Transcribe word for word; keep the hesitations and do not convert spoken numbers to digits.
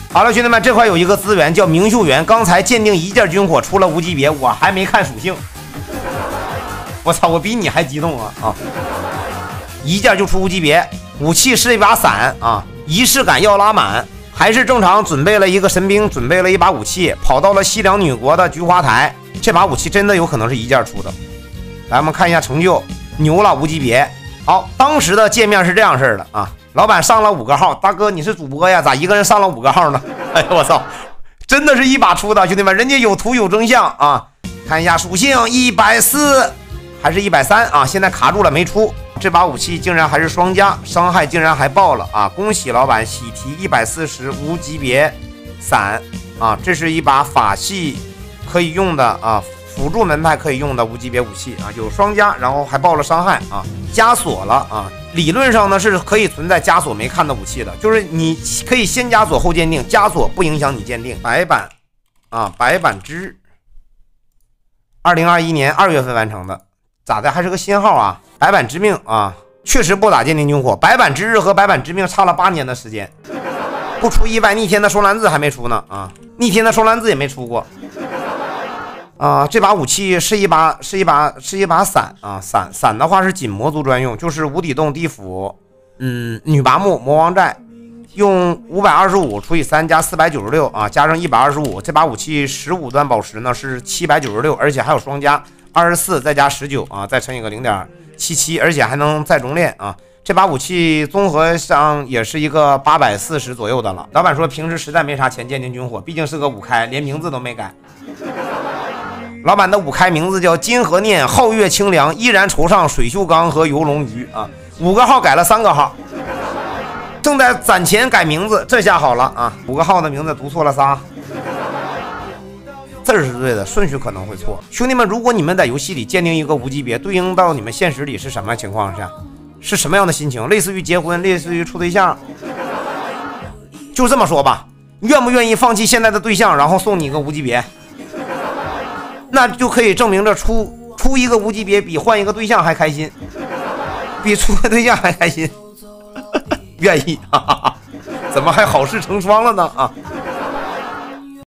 好了，兄弟们，这块有一个资源叫明秀园，刚才鉴定一件军火出了无级别，我还没看属性。我操，我比你还激动啊啊！一件就出无级别，武器是一把伞啊，仪式感要拉满，还是正常准备了一个神兵，准备了一把武器，跑到了西凉女国的菊花台。这把武器真的有可能是一件出的。来，我们看一下成就，牛了，无级别。好，当时的界面是这样式的啊，老板上了五个号，大哥你是主播呀，咋一个人上了五个号呢？哎呦我操，真的是一把出的，兄弟们，人家有图有真相啊！看一下属性，一百四还是一百三啊？现在卡住了没出。这把武器竟然还是双加，伤害竟然还爆了啊！恭喜老板喜提一百四十无级别伞啊！这是一把法系可以用的啊，辅助门派可以用的无级别武器啊，有双加，然后还爆了伤害啊，加锁了啊！理论上呢是可以存在加锁没看的武器的，就是你可以先加锁后鉴定，加锁不影响你鉴定。白板啊，白板之，二零二一年二月份完成的，咋的还是个新号啊？白板之命啊，确实不打鉴定军火。白板之日和白板之命差了八年的时间，不出意外，逆天的双蓝字还没出呢啊，逆天的双蓝字也没出过啊。这把武器是一把是一把是一把伞啊，伞伞的话是锦魔族专用，就是无底洞地府，嗯，女拔木魔王寨，用五百二十五除以三加四百九十六啊，加上一百二十五，这把武器十五段宝石呢是七百九十六，而且还有双加二十四再加十九啊，再乘以个零点七七，而且还能再熔炼啊！这把武器综合上也是一个八百四十左右的了。老板说平时实在没啥钱鉴定军火，毕竟是个五开，连名字都没改。老板的五开名字叫金河念，皓月清凉，依然惆怅水袖刚和游龙鱼啊，五个号改了三个号，正在攒钱改名字，这下好了啊，五个号的名字读错了仨。字是对的，顺序可能会错。兄弟们，如果你们在游戏里鉴定一个无级别，对应到你们现实里是什么情况下？是什么样的心情？类似于结婚，类似于处对象，就这么说吧。愿不愿意放弃现在的对象，然后送你一个无级别？那就可以证明着出出一个无级别比换一个对象还开心，比出个对象还开心。愿意，哈哈哈，怎么还好事成双了呢？啊！